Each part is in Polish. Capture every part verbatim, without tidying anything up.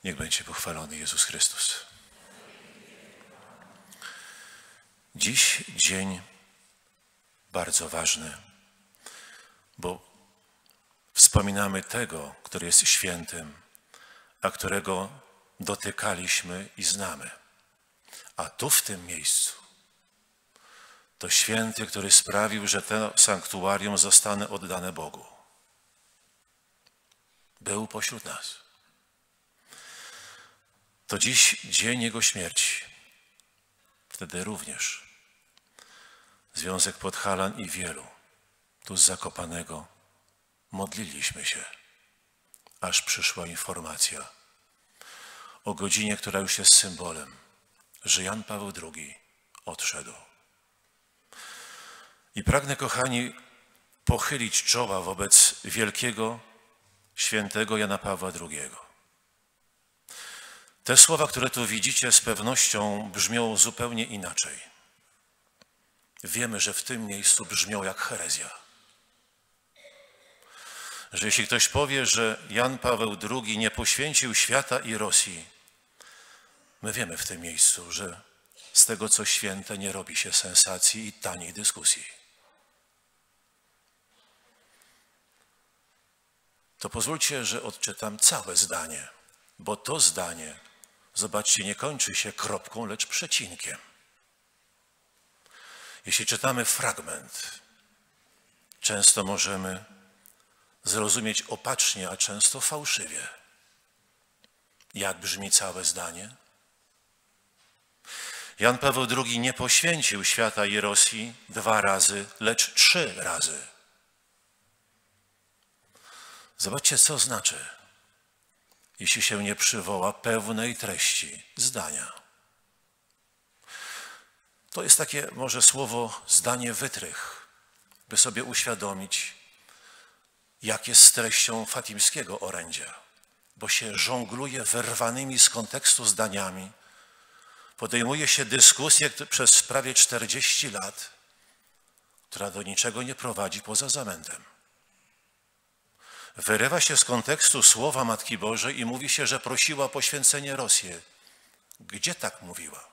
Niech będzie pochwalony Jezus Chrystus. Dziś dzień bardzo ważny, bo wspominamy tego, który jest świętym, a którego dotykaliśmy i znamy. A tu w tym miejscu to święty, który sprawił, że to sanktuarium zostanie oddane Bogu. Był pośród nas. To dziś dzień Jego śmierci. Wtedy również Związek Podhalan i wielu tu z Zakopanego modliliśmy się, aż przyszła informacja o godzinie, która już jest symbolem, że Jan Paweł drugi odszedł. I pragnę, kochani, pochylić czoła wobec wielkiego, świętego Jana Pawła drugiego. Te słowa, które tu widzicie, z pewnością brzmią zupełnie inaczej. Wiemy, że w tym miejscu brzmią jak herezja. Że jeśli ktoś powie, że Jan Paweł drugi nie poświęcił świata i Rosji, my wiemy w tym miejscu, że z tego, co święte, nie robi się sensacji i taniej dyskusji. To pozwólcie, że odczytam całe zdanie, bo to zdanie, zobaczcie, nie kończy się kropką, lecz przecinkiem. Jeśli czytamy fragment, często możemy zrozumieć opacznie, a często fałszywie. Jak brzmi całe zdanie? Jan Paweł drugi nie poświęcił świata i Rosji dwa razy, lecz trzy razy. Zobaczcie, co znaczy, jeśli się nie przywoła pełnej treści zdania. To jest takie może słowo, zdanie wytrych, by sobie uświadomić, jak jest z treścią fatimskiego orędzia, bo się żongluje wyrwanymi z kontekstu zdaniami, podejmuje się dyskusję przez prawie czterdzieści lat, która do niczego nie prowadzi poza zamętem. Wyrywa się z kontekstu słowa Matki Bożej i mówi się, że prosiła o poświęcenie Rosję. Gdzie tak mówiła?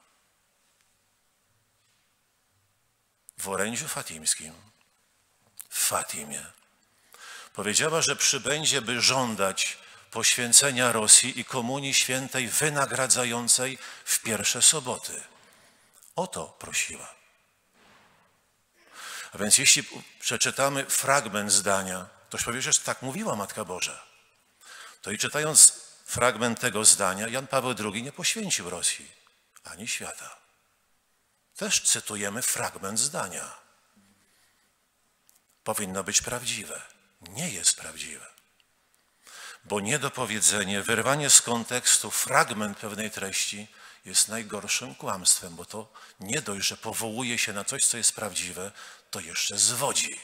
W orędziu fatimskim, w Fatimie. Powiedziała, że przybędzie, by żądać poświęcenia Rosji i Komunii Świętej wynagradzającej w pierwsze soboty. O to prosiła. A więc jeśli przeczytamy fragment zdania, ktoś powie, że tak mówiła Matka Boża, to i czytając fragment tego zdania, Jan Paweł drugi nie poświęcił Rosji ani świata. Też cytujemy fragment zdania. Powinno być prawdziwe. Nie jest prawdziwe. Bo niedopowiedzenie, wyrwanie z kontekstu fragment pewnej treści jest najgorszym kłamstwem, bo to nie dość, że powołuje się na coś, co jest prawdziwe, to jeszcze zwodzi.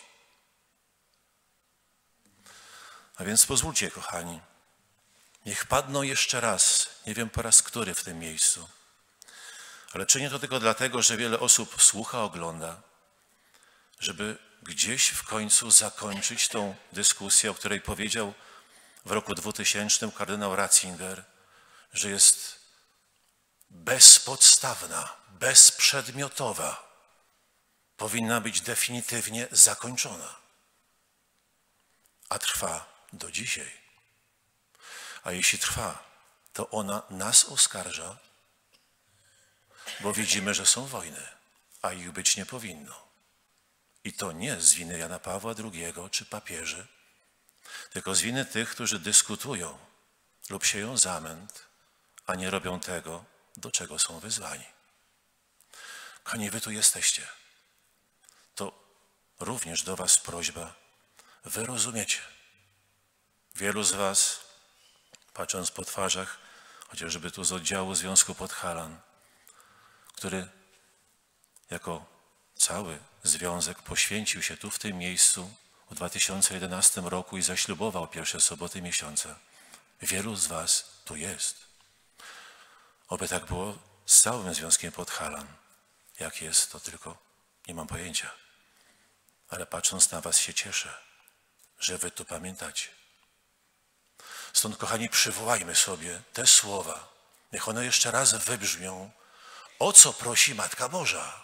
A więc pozwólcie, kochani, niech padną jeszcze raz, nie wiem po raz który w tym miejscu, ale czynię to tylko dlatego, że wiele osób słucha, ogląda, żeby gdzieś w końcu zakończyć tą dyskusję, o której powiedział w roku dwutysięcznym kardynał Ratzinger, że jest bezpodstawna, bezprzedmiotowa, powinna być definitywnie zakończona. A trwa do dzisiaj. A jeśli trwa, to ona nas oskarża, bo widzimy, że są wojny, a ich być nie powinno. I to nie z winy Jana Pawła drugiego czy papieży, tylko z winy tych, którzy dyskutują lub sieją zamęt, a nie robią tego, do czego są wyzwani. Kochani, wy tu jesteście. To również do was prośba. Wy rozumiecie. Wielu z was, patrząc po twarzach, chociażby tu z oddziału Związku Podhalan, który jako cały związek poświęcił się tu w tym miejscu w dwa tysiące jedenastym roku i zaślubował pierwsze soboty miesiąca. Wielu z was tu jest. Oby tak było z całym Związkiem Podhalan. Jak jest, to tylko nie mam pojęcia. Ale patrząc na was się cieszę, że wy tu pamiętacie. Stąd, kochani, przywołajmy sobie te słowa. Niech one jeszcze raz wybrzmią. O co prosi Matka Boża?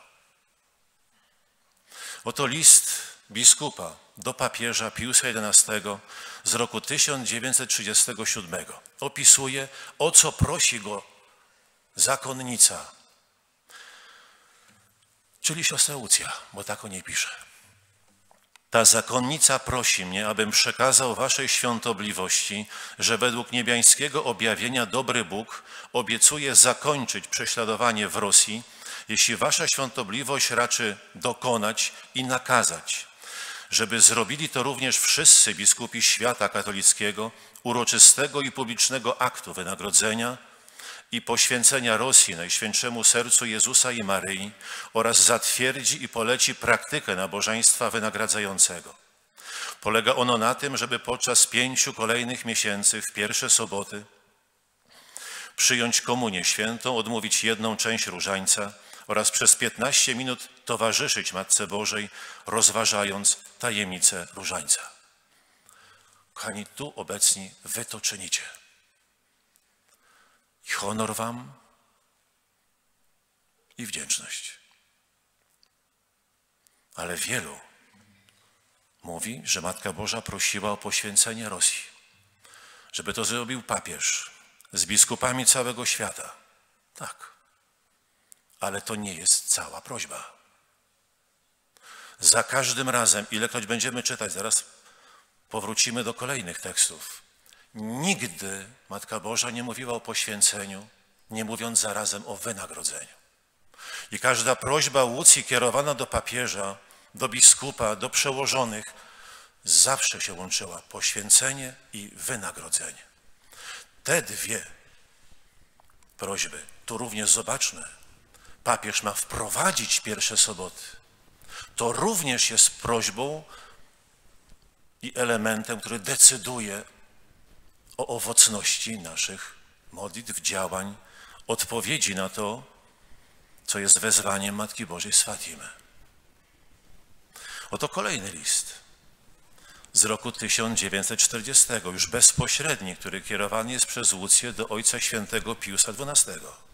Oto list biskupa do papieża Piusa jedenastego z roku tysiąc dziewięćset trzydziestego siódmego. Opisuje, o co prosi go zakonnica, czyli siostra Łucja, bo tak o niej pisze. Ta zakonnica prosi mnie, abym przekazał waszej świątobliwości, że według niebiańskiego objawienia dobry Bóg obiecuje zakończyć prześladowanie w Rosji, jeśli wasza świątobliwość raczy dokonać i nakazać, żeby zrobili to również wszyscy biskupi świata katolickiego, uroczystego i publicznego aktu wynagrodzenia i poświęcenia Rosji Najświętszemu Sercu Jezusa i Maryi oraz zatwierdzi i poleci praktykę nabożeństwa wynagradzającego. Polega ono na tym, żeby podczas pięciu kolejnych miesięcy w pierwsze soboty przyjąć komunię świętą, odmówić jedną część różańca oraz przez piętnaście minut towarzyszyć Matce Bożej, rozważając tajemnicę różańca. Kochani, tu obecni wy to czynicie. I honor wam i wdzięczność. Ale wielu mówi, że Matka Boża prosiła o poświęcenie Rosji, żeby to zrobił papież z biskupami całego świata. Tak, ale to nie jest cała prośba. Za każdym razem, ilekroć będziemy czytać, zaraz powrócimy do kolejnych tekstów, nigdy Matka Boża nie mówiła o poświęceniu, nie mówiąc zarazem o wynagrodzeniu. I każda prośba Łucji kierowana do papieża, do biskupa, do przełożonych zawsze się łączyła poświęcenie i wynagrodzenie. Te dwie prośby, tu również zobaczmy, papież ma wprowadzić pierwsze soboty. To również jest prośbą i elementem, który decyduje o owocności naszych modlitw, działań, odpowiedzi na to, co jest wezwaniem Matki Bożej z Fatimy. Oto kolejny list z roku tysiąc dziewięćset czterdziestego, już bezpośredni, który kierowany jest przez Łucję do Ojca Świętego Piusa dwunastego.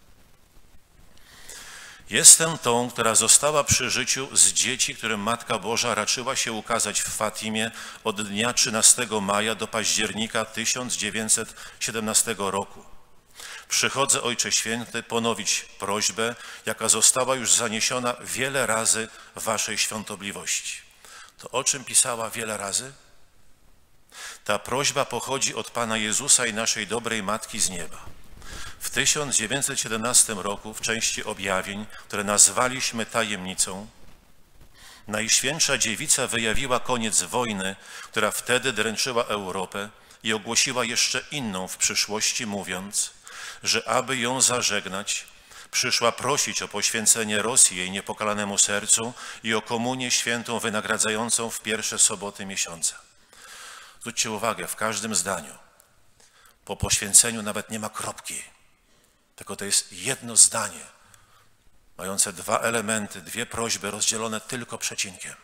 Jestem tą, która została przy życiu z dzieci, którym Matka Boża raczyła się ukazać w Fatimie od dnia trzynastego maja do października tysiąc dziewięćset siedemnastego roku. Przychodzę, Ojcze Święty, ponowić prośbę, jaka została już zaniesiona wiele razy waszej świątobliwości. To o czym pisała wiele razy? Ta prośba pochodzi od Pana Jezusa i naszej dobrej Matki z nieba. W tysiąc dziewięćset siedemnastym roku w części objawień, które nazwaliśmy tajemnicą, Najświętsza Dziewica wyjawiła koniec wojny, która wtedy dręczyła Europę i ogłosiła jeszcze inną w przyszłości, mówiąc, że aby ją zażegnać, przyszła prosić o poświęcenie Rosji jej niepokalanemu sercu i o komunię świętą wynagradzającą w pierwsze soboty miesiąca. Zwróćcie uwagę, w każdym zdaniu po poświęceniu nawet nie ma kropki, tylko to jest jedno zdanie, mające dwa elementy, dwie prośby rozdzielone tylko przecinkiem.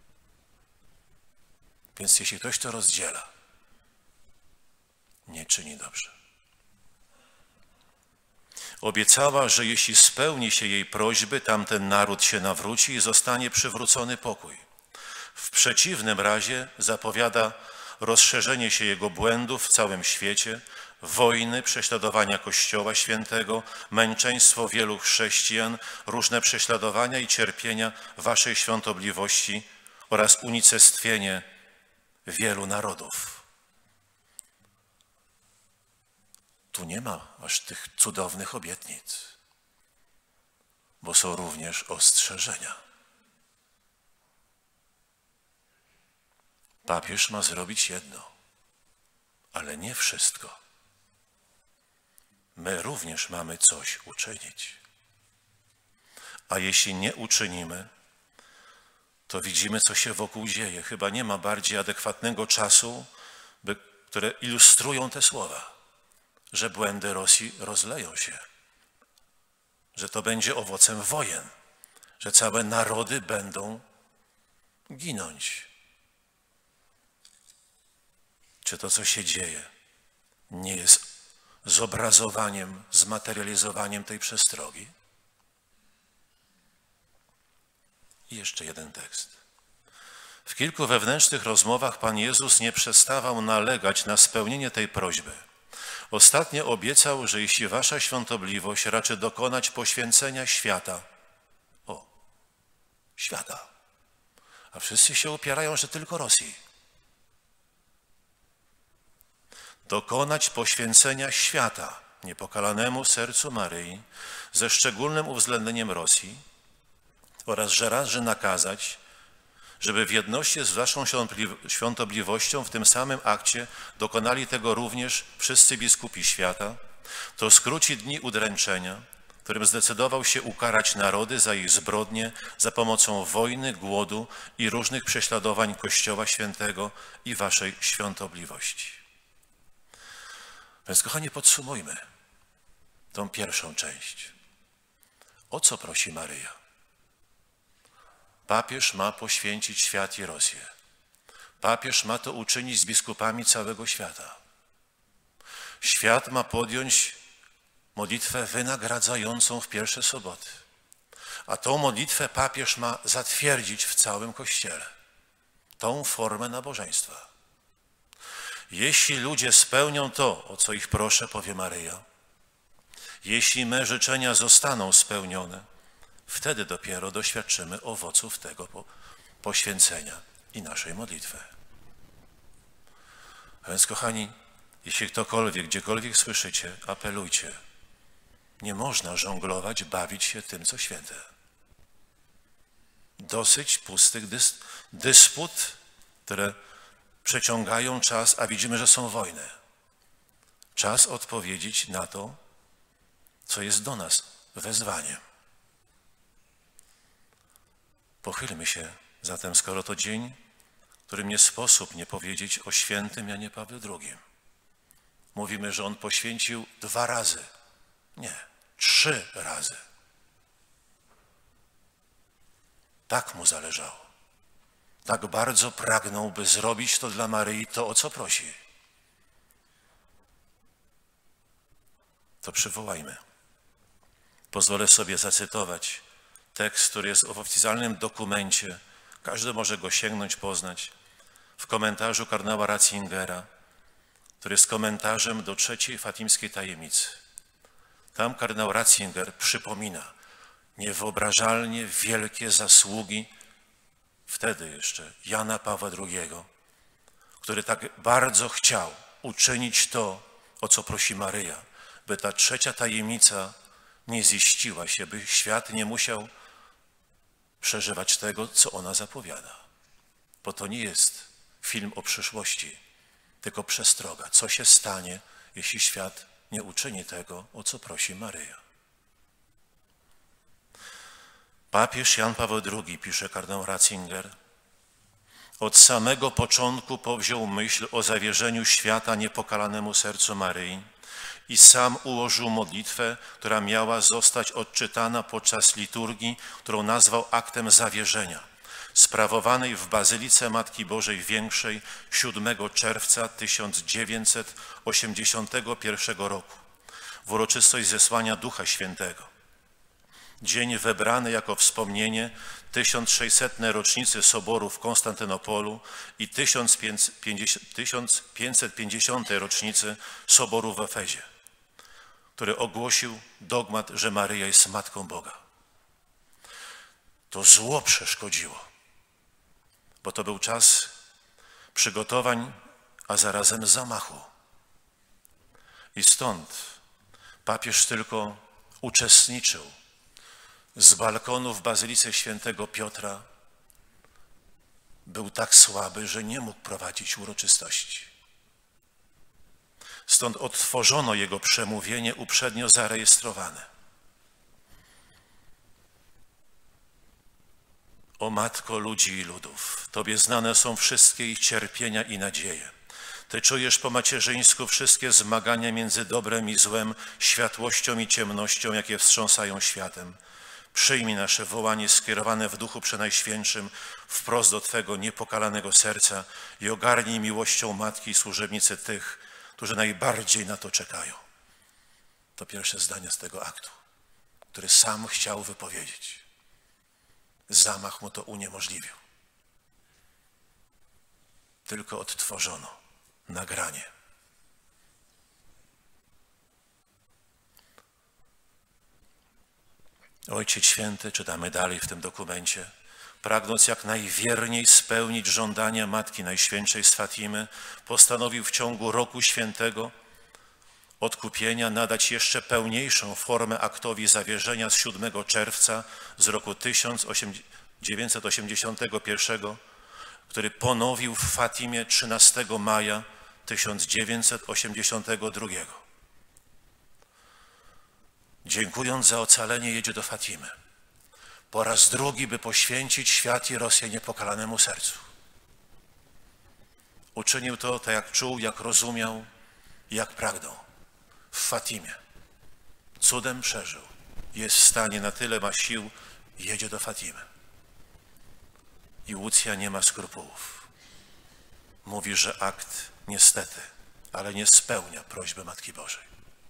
Więc jeśli ktoś to rozdziela, nie czyni dobrze. Obiecała, że jeśli spełni się jej prośby, tamten naród się nawróci i zostanie przywrócony pokój. W przeciwnym razie zapowiada rozszerzenie się jego błędów w całym świecie, wojny, prześladowania Kościoła Świętego, męczeństwo wielu chrześcijan, różne prześladowania i cierpienia waszej świątobliwości oraz unicestwienie wielu narodów. Tu nie ma aż tych cudownych obietnic, bo są również ostrzeżenia. Papież ma zrobić jedno, ale nie wszystko. My również mamy coś uczynić. A jeśli nie uczynimy, to widzimy, co się wokół dzieje. Chyba nie ma bardziej adekwatnego czasu, by, które ilustrują te słowa, że błędy Rosji rozleją się, że to będzie owocem wojen, że całe narody będą ginąć. Czy to, co się dzieje, nie jest zobrazowaniem, zmaterializowaniem tej przestrogi? I jeszcze jeden tekst. W kilku wewnętrznych rozmowach Pan Jezus nie przestawał nalegać na spełnienie tej prośby. Ostatnio obiecał, że jeśli wasza świątobliwość raczy dokonać poświęcenia świata, o, świata, a wszyscy się upierają, że tylko Rosji, dokonać poświęcenia świata niepokalanemu sercu Maryi ze szczególnym uwzględnieniem Rosji oraz że raczy nakazać, żeby w jedności z waszą świątobliwością w tym samym akcie dokonali tego również wszyscy biskupi świata, to skróci dni udręczenia, którym zdecydował się ukarać narody za ich zbrodnie za pomocą wojny, głodu i różnych prześladowań Kościoła Świętego i waszej świątobliwości. Więc, kochani, podsumujmy tą pierwszą część. O co prosi Maryja? Papież ma poświęcić świat i Rosję. Papież ma to uczynić z biskupami całego świata. Świat ma podjąć modlitwę wynagradzającą w pierwsze soboty. A tą modlitwę papież ma zatwierdzić w całym Kościele. Tą formę nabożeństwa. Jeśli ludzie spełnią to, o co ich proszę, powie Maryja, jeśli me życzenia zostaną spełnione, wtedy dopiero doświadczymy owoców tego poświęcenia i naszej modlitwy. A więc, kochani, jeśli ktokolwiek, gdziekolwiek słyszycie, apelujcie. Nie można żonglować, bawić się tym, co święte. Dosyć pustych dys dysput, które przeciągają czas, a widzimy, że są wojny. Czas odpowiedzieć na to, co jest do nas wezwaniem. Pochylmy się zatem, skoro to dzień, którym nie sposób nie powiedzieć o świętym Janie Pawle drugim. Mówimy, że on poświęcił dwa razy. Nie, trzy razy. Tak mu zależało. Tak bardzo pragnął, by zrobić to dla Maryi, to o co prosi. To przywołajmy. Pozwolę sobie zacytować tekst, który jest w oficjalnym dokumencie. Każdy może go sięgnąć, poznać. W komentarzu kardynała Ratzingera, który jest komentarzem do trzeciej fatimskiej tajemnicy. Tam kardynał Ratzinger przypomina niewyobrażalnie wielkie zasługi wtedy jeszcze Jana Pawła drugiego, który tak bardzo chciał uczynić to, o co prosi Maryja, by ta trzecia tajemnica nie ziściła się, by świat nie musiał przeżywać tego, co ona zapowiada. Bo to nie jest film o przyszłości, tylko przestroga. Co się stanie, jeśli świat nie uczyni tego, o co prosi Maryja? Papież Jan Paweł drugi, pisze kardynał Ratzinger, od samego początku powziął myśl o zawierzeniu świata niepokalanemu sercu Maryi i sam ułożył modlitwę, która miała zostać odczytana podczas liturgii, którą nazwał aktem zawierzenia, sprawowanej w Bazylice Matki Bożej Większej siódmego czerwca tysiąc dziewięćset osiemdziesiątego pierwszego roku, w uroczystość zesłania Ducha Świętego. Dzień wybrany jako wspomnienie tysiąc sześćsetnej rocznicy Soboru w Konstantynopolu i tysiąc pięćset pięćdziesiątej rocznicy Soboru w Efezie, który ogłosił dogmat, że Maryja jest Matką Boga. To zło przeszkodziło, bo to był czas przygotowań, a zarazem zamachu. I stąd papież tylko uczestniczył z balkonu w Bazylice Świętego Piotra. Był tak słaby, że nie mógł prowadzić uroczystości. Stąd odtworzono jego przemówienie uprzednio zarejestrowane. O Matko ludzi i ludów, Tobie znane są wszystkie ich cierpienia i nadzieje. Ty czujesz po macierzyńsku wszystkie zmagania między dobrem i złem, światłością i ciemnością, jakie wstrząsają światem. Przyjmij nasze wołanie skierowane w Duchu Przenajświętszym wprost do Twego niepokalanego serca i ogarnij miłością Matki i służebnicy tych, którzy najbardziej na to czekają. To pierwsze zdanie z tego aktu, który sam chciał wypowiedzieć. Zamach mu to uniemożliwił. Tylko odtworzono nagranie. Ojciec Święty, czytamy dalej w tym dokumencie, pragnąc jak najwierniej spełnić żądania Matki Najświętszej z Fatimy, postanowił w ciągu roku świętego odkupienia nadać jeszcze pełniejszą formę aktowi zawierzenia z siódmego czerwca z roku tysiąc dziewięćset osiemdziesiątego pierwszego, który ponowił w Fatimie trzynastego maja tysiąc dziewięćset osiemdziesiątego drugiego. Dziękując za ocalenie, jedzie do Fatimy. Po raz drugi, by poświęcić świat i Rosję niepokalanemu sercu. Uczynił to tak, jak czuł, jak rozumiał, jak pragnął. W Fatimie. Cudem przeżył. Jest w stanie, na tyle ma sił, jedzie do Fatimy. I Łucja nie ma skrupułów. Mówi, że akt niestety, ale nie spełnia prośby Matki Bożej.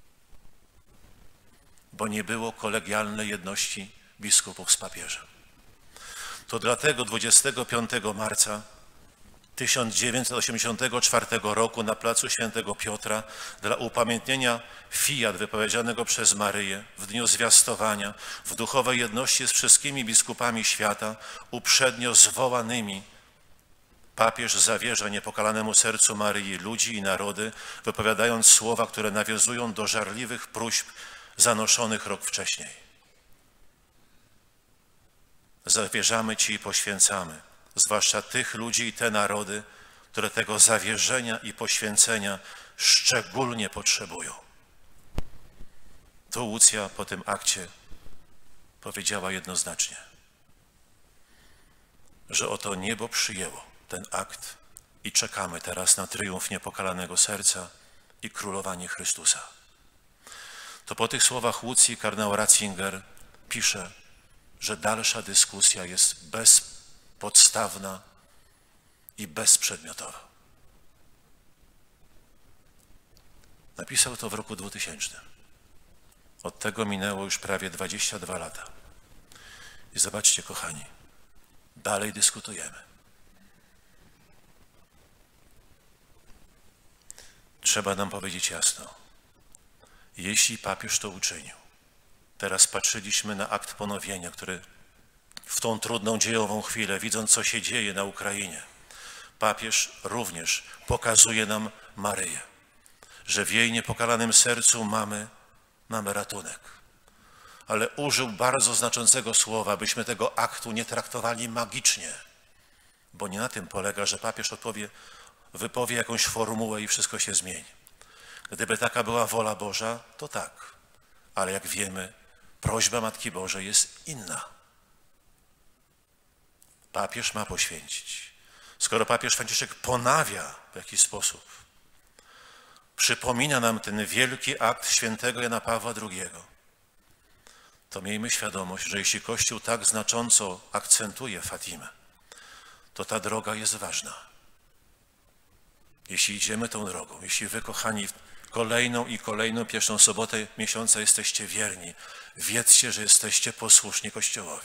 Bo nie było kolegialnej jedności biskupów z papieżem. To dlatego dwudziestego piątego marca tysiąc dziewięćset osiemdziesiątego czwartego roku na placu Świętego Piotra dla upamiętnienia fiat wypowiedzianego przez Maryję w dniu zwiastowania w duchowej jedności z wszystkimi biskupami świata uprzednio zwołanymi papież zawierza niepokalanemu sercu Maryi ludzi i narody, wypowiadając słowa, które nawiązują do żarliwych próśb zanoszonych rok wcześniej. Zawierzamy Ci i poświęcamy, zwłaszcza tych ludzi i te narody, które tego zawierzenia i poświęcenia szczególnie potrzebują. Tu Łucja po tym akcie powiedziała jednoznacznie, że oto niebo przyjęło ten akt i czekamy teraz na triumf niepokalanego serca i królowanie Chrystusa. To po tych słowach Łucji kardynał Ratzinger pisze, że dalsza dyskusja jest bezpodstawna i bezprzedmiotowa. Napisał to w roku dwutysięcznym. Od tego minęło już prawie dwadzieścia dwa lata. I zobaczcie, kochani, dalej dyskutujemy. Trzeba nam powiedzieć jasno, jeśli papież to uczynił, teraz patrzyliśmy na akt ponowienia, który w tą trudną dziejową chwilę, widząc co się dzieje na Ukrainie, papież również pokazuje nam Maryję, że w jej niepokalanym sercu mamy, mamy ratunek. Ale użył bardzo znaczącego słowa, byśmy tego aktu nie traktowali magicznie, bo nie na tym polega, że papież odpowie, wypowie jakąś formułę i wszystko się zmieni. Gdyby taka była wola Boża, to tak. Ale jak wiemy, prośba Matki Bożej jest inna. Papież ma poświęcić. Skoro papież Franciszek ponawia w jakiś sposób, przypomina nam ten wielki akt świętego Jana Pawła drugiego, to miejmy świadomość, że jeśli Kościół tak znacząco akcentuje Fatimę, to ta droga jest ważna. Jeśli idziemy tą drogą, jeśli wy, kochani, kolejną i kolejną pierwszą sobotę miesiąca jesteście wierni, wiedzcie, że jesteście posłuszni Kościołowi.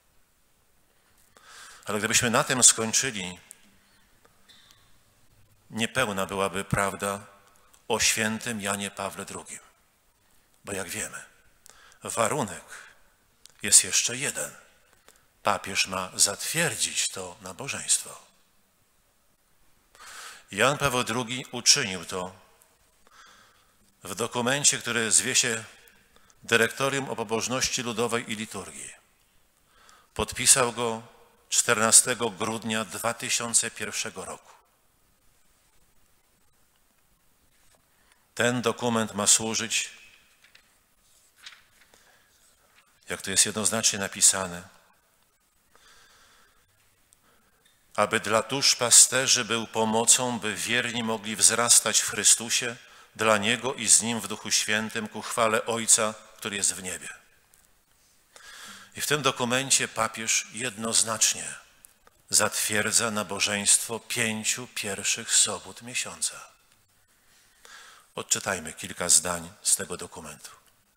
Ale gdybyśmy na tym skończyli, niepełna byłaby prawda o świętym Janie Pawle drugim. Bo jak wiemy, warunek jest jeszcze jeden. Papież ma zatwierdzić to nabożeństwo. Jan Paweł drugi uczynił to w dokumencie, który zwie się Dyrektorium o Pobożności Ludowej i Liturgii. Podpisał go czternastego grudnia dwa tysiące pierwszego roku. Ten dokument ma służyć, jak to jest jednoznacznie napisane, aby dla duszpasterzy był pomocą, by wierni mogli wzrastać w Chrystusie, dla Niego i z Nim w Duchu Świętym ku chwale Ojca, który jest w niebie. I w tym dokumencie papież jednoznacznie zatwierdza nabożeństwo pięciu pierwszych sobót miesiąca. Odczytajmy kilka zdań z tego dokumentu.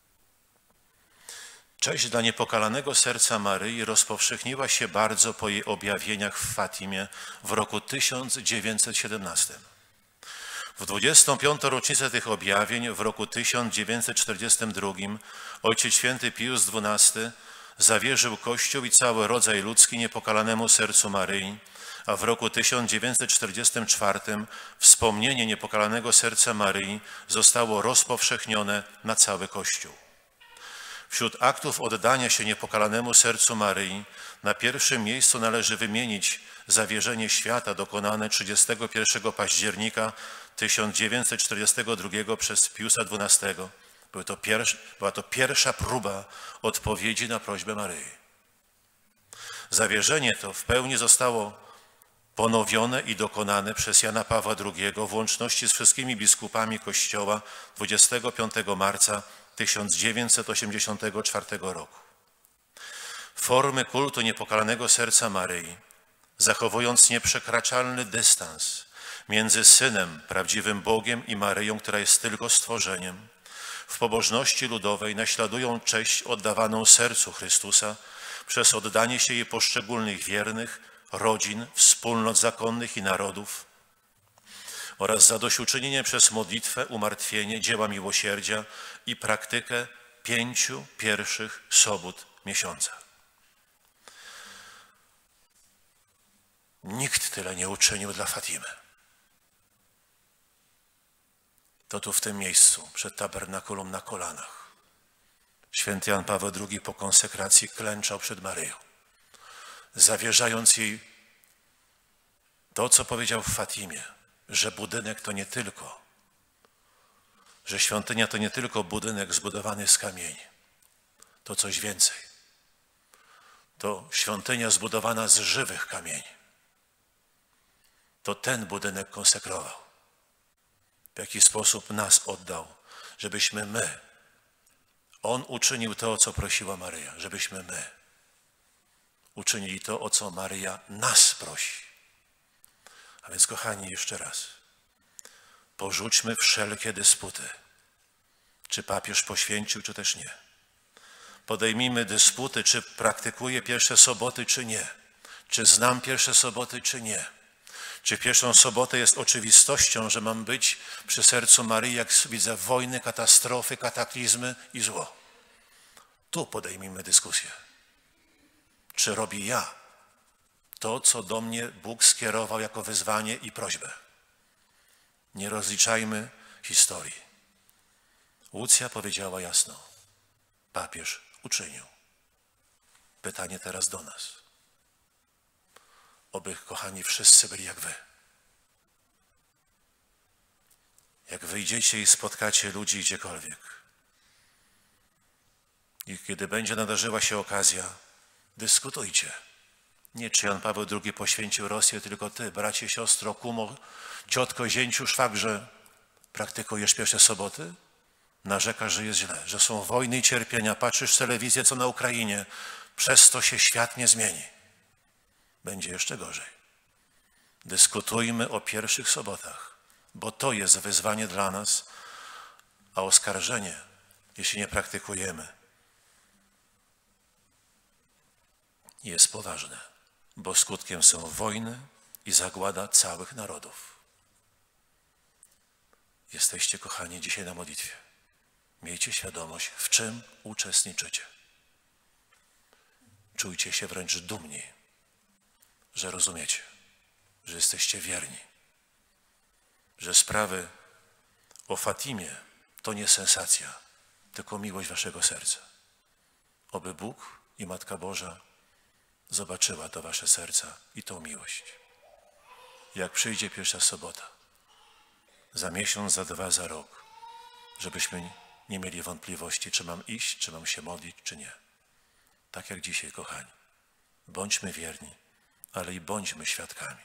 Cześć dla niepokalanego serca Maryi rozpowszechniła się bardzo po jej objawieniach w Fatimie w roku tysiąc dziewięćset siedemnastym. W dwudziestą piątą rocznicę tych objawień w roku tysiąc dziewięćset czterdziestym drugim Ojciec Święty Pius dwunasty zawierzył Kościół i cały rodzaj ludzki niepokalanemu sercu Maryi, a w roku tysiąc dziewięćset czterdziestym czwartym wspomnienie niepokalanego serca Maryi zostało rozpowszechnione na cały Kościół. Wśród aktów oddania się niepokalanemu sercu Maryi na pierwszym miejscu należy wymienić zawierzenie świata dokonane trzydziestego pierwszego października tysiąc dziewięćset czterdziestego drugiego przez Piusa dwunastego. Była to, pierwsza, była to pierwsza próba odpowiedzi na prośbę Maryi. Zawierzenie to w pełni zostało ponowione i dokonane przez Jana Pawła drugiego w łączności z wszystkimi biskupami Kościoła dwudziestego piątego marca tysiąc dziewięćset osiemdziesiątego czwartego roku. Formy kultu niepokalanego serca Maryi, zachowując nieprzekraczalny dystans między Synem, prawdziwym Bogiem i Maryją, która jest tylko stworzeniem, w pobożności ludowej naśladują cześć oddawaną sercu Chrystusa przez oddanie się jej poszczególnych wiernych, rodzin, wspólnot zakonnych i narodów oraz zadośćuczynienie przez modlitwę, umartwienie, dzieła miłosierdzia i praktykę pięciu pierwszych sobót miesiąca. Nikt tyle nie uczynił dla Fatimy. To tu w tym miejscu, przed tabernakulum na kolanach. Święty Jan Paweł drugi po konsekracji klęczał przed Maryją, zawierzając jej to, co powiedział w Fatimie, że budynek to nie tylko, że świątynia to nie tylko budynek zbudowany z kamieni, to coś więcej. To świątynia zbudowana z żywych kamieni. To ten budynek konsekrował. W jaki sposób nas oddał, żebyśmy my, On uczynił to, o co prosiła Maryja, żebyśmy my uczynili to, o co Maryja nas prosi. A więc, kochani, jeszcze raz, porzućmy wszelkie dysputy, czy papież poświęcił, czy też nie. Podejmijmy dysputy, czy praktykuję pierwsze soboty, czy nie. Czy znam pierwsze soboty, czy nie. Czy pierwszą sobotę jest oczywistością, że mam być przy sercu Maryi, jak widzę wojny, katastrofy, kataklizmy i zło. Tu podejmijmy dyskusję. Czy robię ja to, co do mnie Bóg skierował jako wyzwanie i prośbę? Nie rozliczajmy historii. Łucja powiedziała jasno, papież uczynił. Pytanie teraz do nas. Oby, kochani, wszyscy byli jak wy. Jak wyjdziecie i spotkacie ludzi gdziekolwiek i kiedy będzie nadarzyła się okazja, dyskutujcie. Nie czy Jan Paweł drugi poświęcił Rosję, tylko ty, bracie, siostro, kumo, ciotko, zięciu, szwagrze, praktykujesz pierwsze soboty? Narzekasz, że jest źle, że są wojny i cierpienia. Patrzysz w telewizję, co na Ukrainie. Przez to się świat nie zmieni. Będzie jeszcze gorzej. Dyskutujmy o pierwszych sobotach, bo to jest wyzwanie dla nas, a oskarżenie, jeśli nie praktykujemy, jest poważne, bo skutkiem są wojny i zagłada całych narodów. Jesteście, kochani, dzisiaj na modlitwie. Miejcie świadomość, w czym uczestniczycie. Czujcie się wręcz dumni, że rozumiecie, że jesteście wierni, że sprawy o Fatimie to nie sensacja, tylko miłość waszego serca. Oby Bóg i Matka Boża zobaczyła to wasze serca i tą miłość. Jak przyjdzie pierwsza sobota, za miesiąc, za dwa, za rok, żebyśmy nie mieli wątpliwości, czy mam iść, czy mam się modlić, czy nie. Tak jak dzisiaj, kochani. Bądźmy wierni, ale i bądźmy świadkami.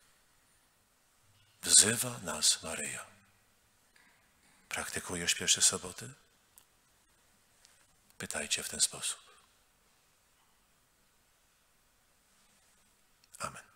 Wzywa nas Maryja. Praktykujesz pierwsze soboty? Pytajcie w ten sposób. Amen.